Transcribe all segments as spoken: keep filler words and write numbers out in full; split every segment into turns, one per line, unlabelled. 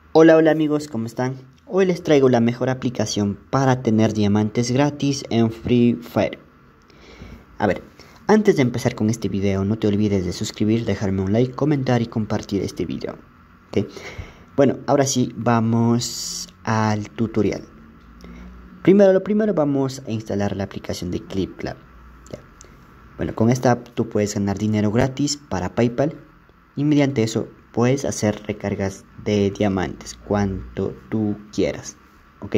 Hola, hola amigos, ¿cómo están? Hoy les traigo la mejor aplicación para tener diamantes gratis en Free Fire. A ver, antes de empezar con este video, no te olvides de suscribir, dejarme un like, comentar y compartir este video. ¿Okay? Bueno, ahora sí, vamos al tutorial. Primero, lo primero vamos a instalar la aplicación de ClipClap. ¿Ya? Bueno, con esta app tú puedes ganar dinero gratis para PayPal y mediante eso puedes hacer recargas de diamantes cuanto tú quieras. Ok,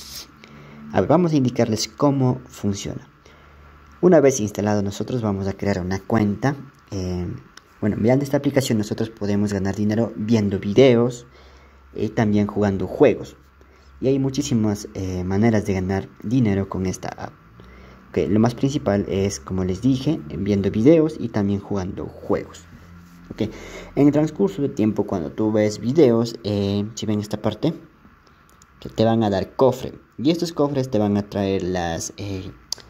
a ver, vamos a indicarles cómo funciona. Una vez instalado, nosotros vamos a crear una cuenta. eh, bueno, mediante esta aplicación nosotros podemos ganar dinero viendo videos y también jugando juegos, y hay muchísimas eh, maneras de ganar dinero con esta app. Okay, lo más principal es, como les dije, viendo videos y también jugando juegos. Okay. En el transcurso de tiempo, cuando tú ves videos, eh, si ven esta parte, que te van a dar cofre, y estos cofres te van a traer las eh,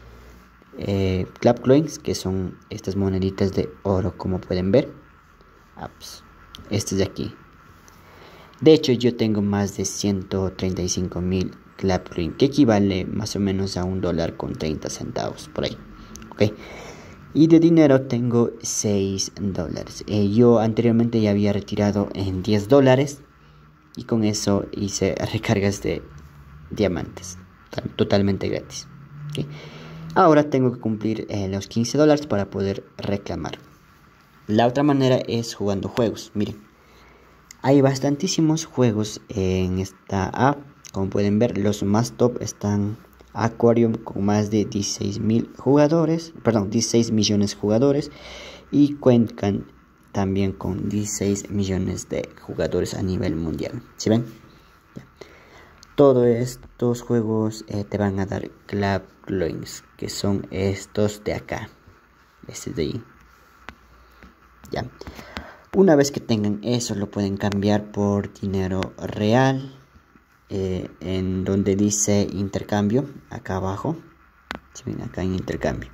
eh, Clap Coins, que son estas moneditas de oro, como pueden ver. Ah, pues, este de aquí. De hecho, yo tengo más de ciento treinta y cinco mil Clap Coins, que equivale más o menos a un dólar con treinta centavos por ahí. Okay. Y de dinero tengo seis dólares. Eh, yo anteriormente ya había retirado en diez dólares. Y con eso hice recargas de diamantes. Totalmente gratis. ¿Okay? Ahora tengo que cumplir eh, los quince dólares para poder reclamar. La otra manera es jugando juegos. Miren. Hay bastantísimos juegos en esta app. Como pueden ver, los más top están Aquarium, con más de dieciséis mil jugadores, perdón, dieciséis millones de jugadores, y cuentan también con dieciséis millones de jugadores a nivel mundial. ¿Sí ven? Ya. Todos estos juegos eh, te van a dar Clap Coins, que son estos de acá, este de ahí. Ya. Una vez que tengan eso, lo pueden cambiar por dinero real. Eh, en donde dice intercambio, acá abajo, si ven, acá en intercambio,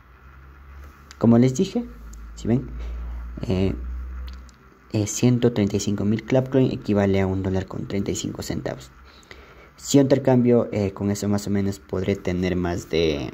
como les dije, si ven, eh, eh, ciento treinta y cinco mil Clapcoin equivale a un dólar con treinta y cinco centavos. Si yo intercambio eh, con eso, más o menos podré tener más de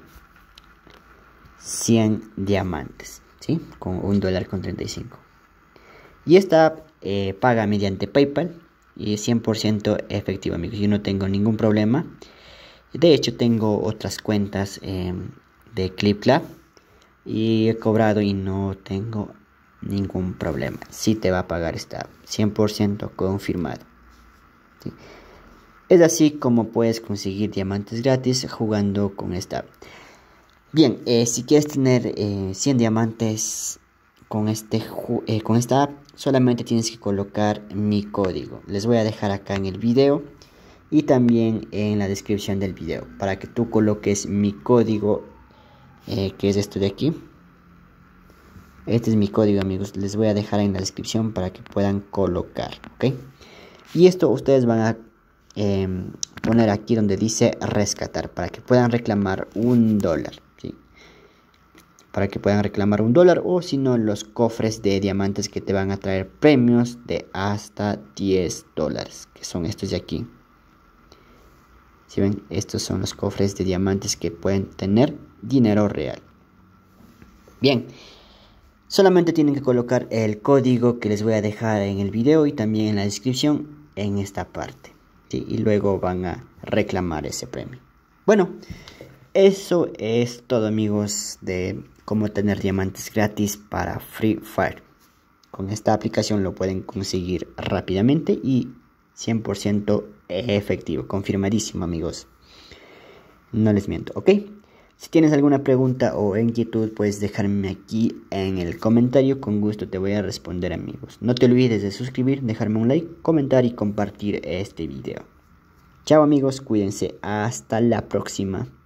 cien diamantes, ¿sí? Con un dólar con treinta y cinco. Y esta app eh, paga mediante PayPal y es cien por ciento efectivo, amigos. Yo no tengo ningún problema. De hecho, tengo otras cuentas eh, de ClipClap y he cobrado y no tengo ningún problema. Sí te va a pagar esta cien por ciento confirmado. ¿Sí? Es así como puedes conseguir diamantes gratis jugando con esta app. Bien, eh, si quieres tener eh, cien diamantes con, este eh, con esta app, solamente tienes que colocar mi código. Les voy a dejar acá en el video y también en la descripción del video para que tú coloques mi código, eh, que es esto de aquí. Este es mi código, amigos. Les voy a dejar en la descripción para que puedan colocar, ¿ok? Y esto ustedes van a eh, poner aquí donde dice rescatar para que puedan reclamar un dólar, ¿sí? Para que puedan reclamar un dólar, o si no, los cofres de diamantes que te van a traer premios de hasta diez dólares, que son estos de aquí. Si ven, estos son los cofres de diamantes que pueden tener dinero real. Bien, solamente tienen que colocar el código que les voy a dejar en el video y también en la descripción en esta parte, ¿sí? Y luego van a reclamar ese premio. Bueno, eso es todo, amigos, de cómo tener diamantes gratis para Free Fire. Con esta aplicación lo pueden conseguir rápidamente y cien por ciento efectivo, confirmadísimo, amigos. No les miento, ¿ok? Si tienes alguna pregunta o inquietud, puedes dejarme aquí en el comentario. Con gusto te voy a responder, amigos. No te olvides de suscribir, dejarme un like, comentar y compartir este video. Chao, amigos, cuídense. Hasta la próxima.